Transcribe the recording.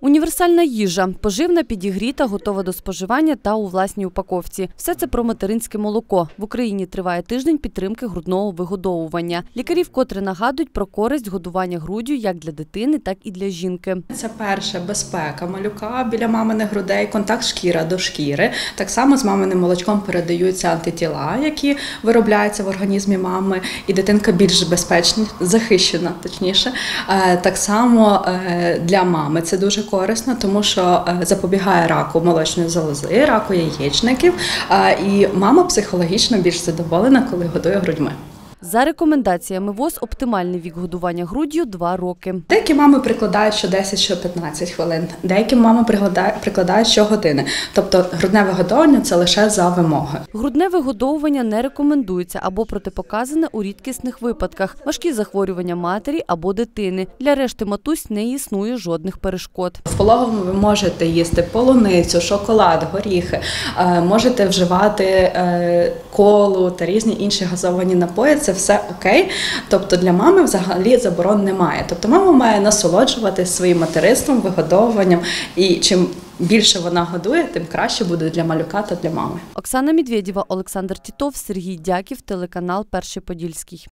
Універсальна їжа – поживна, підігріта, готова до споживання та у власній упаковці. Все це про материнське молоко. В Україні триває тиждень підтримки грудного вигодовування. Лікарі вкотре нагадують про користь годування груддю як для дитини, так і для жінки. Це перше – безпека малюка біля маминих грудей, контакт шкіра до шкіри. Так само з маминим молочком передаються антитіла, які виробляються в організмі мами, і дитинка більш безпечна, захищена, точніше. Так само для мами це дуже корисно, тому що запобігає раку молочної залози, раку яєчників, і мама психологічно більш задоволена, коли годує грудьми. За рекомендаціями ВОЗ, оптимальний вік годування груддю – 2 роки. Деякі мами прикладають що 10, що 15 хвилин, деякі мами прикладають щогодини. Тобто грудне вигодовування – це лише за вимоги. Грудне вигодовування не рекомендується або протипоказане у рідкісних випадках – важкі захворювання матері або дитини. Для решти матусь не існує жодних перешкод. В пологовому ви можете їсти полуницю, шоколад, горіхи, можете вживати колу та різні інші газовані напої. Це все окей. Тобто для мами взагалі заборон немає. Тобто мама має насолоджуватися своїм материнством, вигодовуванням. І чим більше вона годує, тим краще буде для малюка та для мами. Оксана Медведєва, Олександр Тітов, Сергій Дяків, телеканал «Перший Подільський».